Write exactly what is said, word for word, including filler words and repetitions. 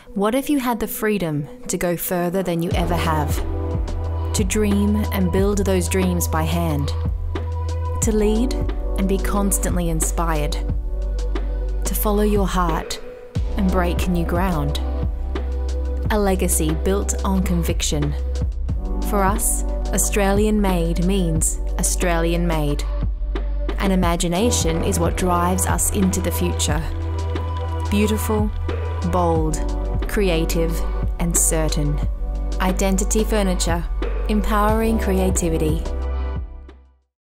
What if you had the freedom to go further than you ever have? To dream and build those dreams by hand. To lead and be constantly inspired. To follow your heart and break new ground. A legacy built on conviction. For us, Australian made means Australian made. And imagination is what drives us into the future. Beautiful, bold, creative, and certain. Identity Furniture, empowering creativity.